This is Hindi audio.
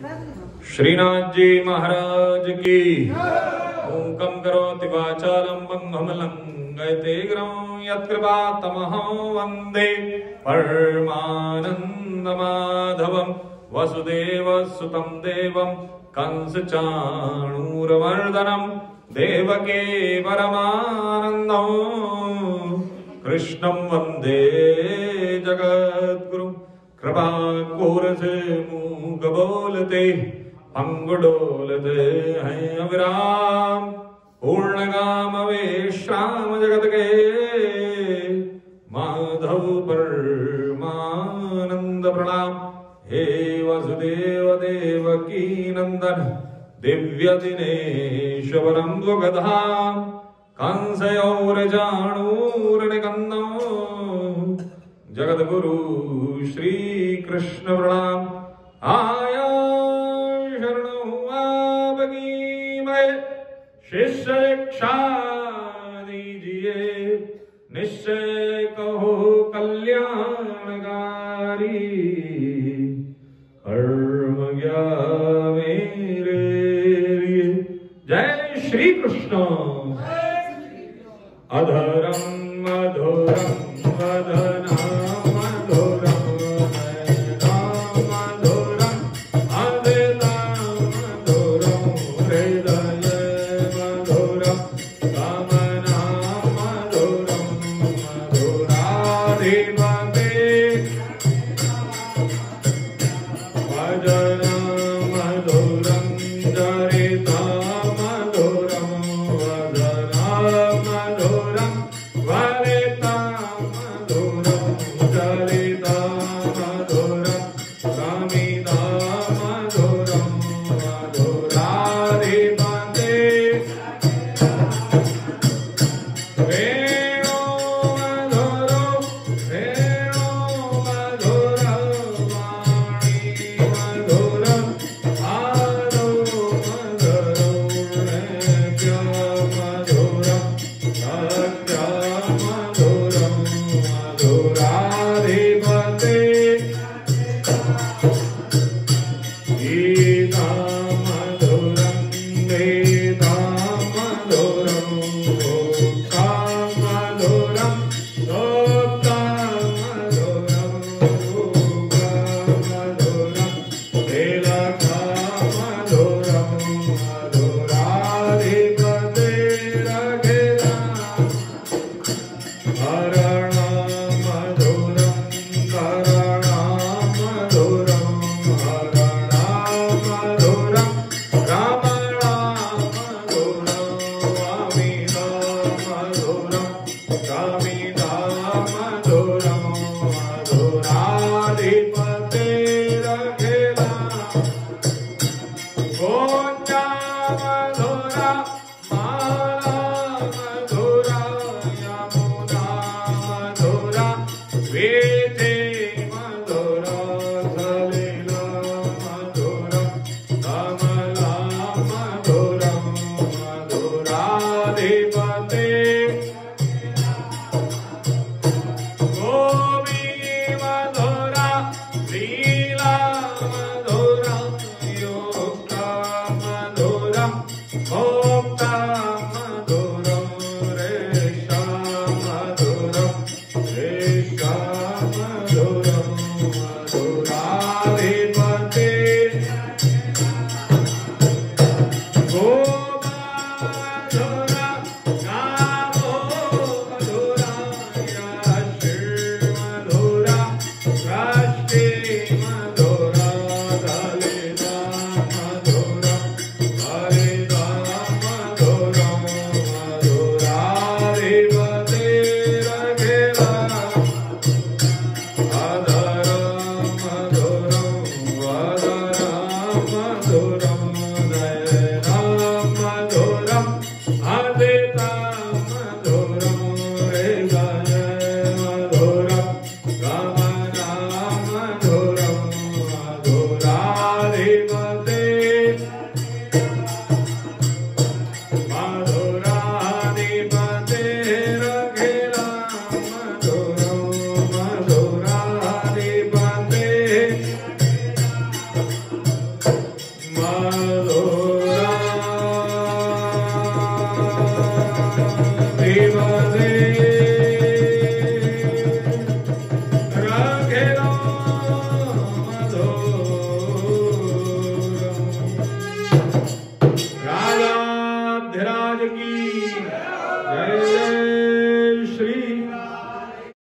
श्रीनाथ जी महाराज की। मूकं करोति वाचालं पंगुमुलं लंघयते यत्कृपातमहं वन्दे परमानन्दमाधवं वसुदेवसुतं देवं कंसचाणूरमर्दनं देवकी परमानन्दं कृष्णं वन्दे जगद्गुरुं। कृपा कोरसे मूक बोलते अंगुडोलते हैं अविराम पूर्णगाम विश्राम जगत के माधव परमानंद प्रणाम। हे वसुदेव देवकी नंदन दिव्य दिनेश वरं गधाम कंसयोर जानूर निकंदम जगत गुरु श्री कृष्ण प्रणाम। आया शरणं आपकी मैं शिष्य दीक्षा दीजिए निश्चय कहो कल्याणकारी कर्म ज्ञान मेरे लिए। जय श्री कृष्ण। अधरम मधुरम वदना की